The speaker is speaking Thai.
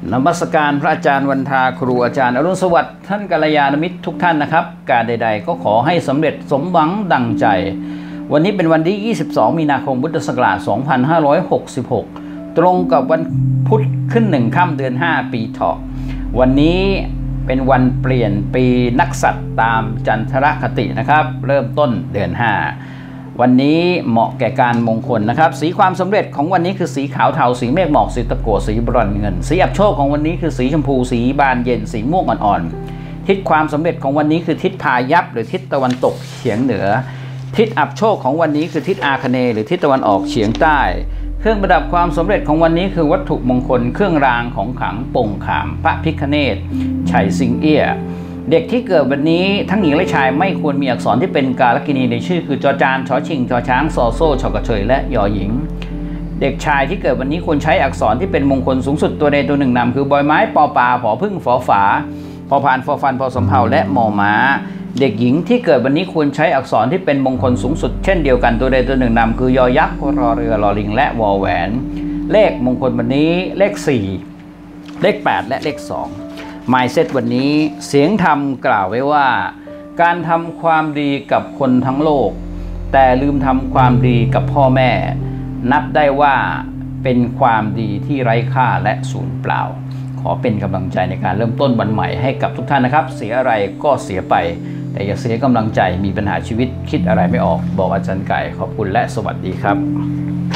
นมัสการพระอาจารย์วันทาครูอาจารย์อรุณสวัสดิ์ท่านกัลยาณมิตรทุกท่านนะครับการใดๆก็ขอให้สำเร็จสมหวังดังใจวันนี้เป็นวันที่22มีนาคมพุทธศักราช2566ตรงกับวันพุธขึ้น1ค่ำเดือน5ปีเถาะวันนี้เป็นวันเปลี่ยนปีนักษัตริย์ตามจันทรคตินะครับเริ่มต้นเดือน5วันนี้เหมาะแก่การมงคลนะครับสีความสำเร็จของวันนี้คือสีขาวเทาสีเมฆหมอกสีตะกั่วสีบรอนซ์เงินสีอับโชคของวันนี้คือสีชมพูสีบานเย็นสีม่วงอ่อนๆทิศความสำเร็จของวันนี้คือทิศพายัพหรือทิศตะวันตกเฉียงเหนือทิศอับโชคของวันนี้คือทิศอาคเนย์หรือทิศตะวันออกเฉียงใต้เครื่องประดับความสำเร็จของวันนี้คือวัตถุมงคลเครื่องรางของขลังปงขามพระพิฆเนศชัยสิงเอี้ยเด็กที่เกิดวันนี้ทั้งหญิงและชายไม่ควรมีอักษรที่เป็นกาลกินีในชื่อคือจอจานชอชิงชอช้างซอโซ่ชอกระเชยและยอหญิงเด็กชายที่เกิดวันนี้ควรใช้อักษรที่เป็นมงคลสูงสุดตัวใดตัวหนึ่งนำคือบอยไม้ปอปลาผอพึ่งฝอฝาพอพานฟอฟันพอสำเภาและมอม้าเด็กหญิงที่เกิดวันนี้ควรใช้อักษรที่เป็นมงคลสูงสุดเช่นเดียวกันตัวใดตัวหนึ่งนำคือยอยักษ์รอเรือรอลิงและวอแหวนเลขมงคลวันนี้เลข4เลข8และเลข2Mindset วันนี้เสียงธรรมกล่าวไว้ว่าการทำความดีกับคนทั้งโลกแต่ลืมทำความดีกับพ่อแม่นับได้ว่าเป็นความดีที่ไร้ค่าและสูญเปล่าขอเป็นกำลังใจในการเริ่มต้นวันใหม่ให้กับทุกท่านนะครับเสียอะไรก็เสียไปแต่อย่าเสียกำลังใจมีปัญหาชีวิตคิดอะไรไม่ออกบอกอาจารย์ไก่ขอบคุณและสวัสดีครับ